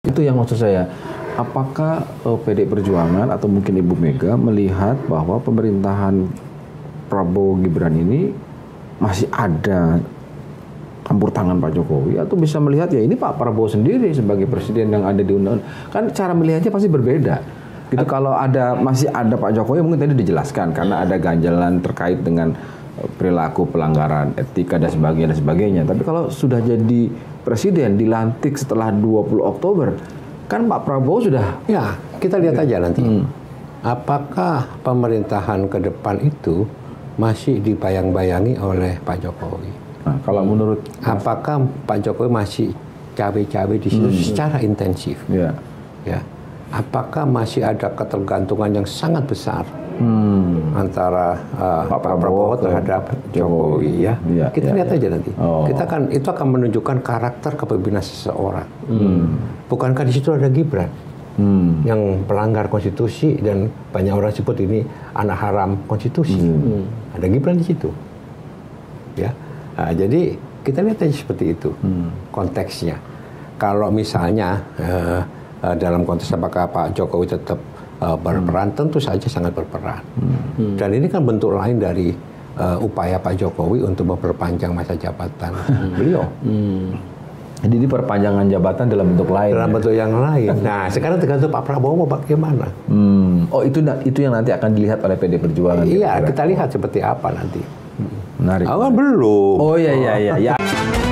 Itu yang maksud saya. Apakah PD Perjuangan atau mungkin Ibu Mega melihat bahwa pemerintahan Prabowo Gibran ini masih ada campur tangan Pak Jokowi, atau bisa melihat ya ini Pak Prabowo sendiri sebagai presiden yang ada di undang-undang? Kan cara melihatnya pasti berbeda. Gitu, kalau masih ada Pak Jokowi mungkin tadi dijelaskan karena ada ganjalan terkait dengan perilaku pelanggaran etika dan sebagainya. Tapi kalau sudah jadi presiden dilantik setelah 20 Oktober, kan Pak Prabowo sudah... Ya, kita lihat aja nanti. Apakah pemerintahan ke depan itu masih dibayang-bayangi oleh Pak Jokowi? Nah, kalau menurut... Apakah Pak Jokowi masih cawe-cawe di situ secara intensif? Ya. Ya. Apakah masih ada ketergantungan yang sangat besar antara Pak Prabowo terhadap Jokowi? Ya. Kita lihat aja nanti. Itu akan menunjukkan karakter kepemimpinan seseorang. Bukankah di situ ada Gibran yang pelanggar konstitusi dan banyak orang sebut ini anak haram konstitusi. Ada Gibran di situ. Ya. Nah, jadi kita lihat aja seperti itu konteksnya. Kalau misalnya dalam konteks apakah Pak Jokowi tetap berperan, tentu saja sangat berperan. Dan ini kan bentuk lain dari upaya Pak Jokowi untuk memperpanjang masa jabatan beliau. Jadi ini perpanjangan jabatan dalam bentuk lain. Dalam bentuk yang lain. Nah, sekarang tergantung Pak Prabowo mau bagaimana. Oh, itu yang nanti akan dilihat oleh PD Perjuangan. Iya, kita lihat seperti apa nanti. Menarik. Belum. Oh iya.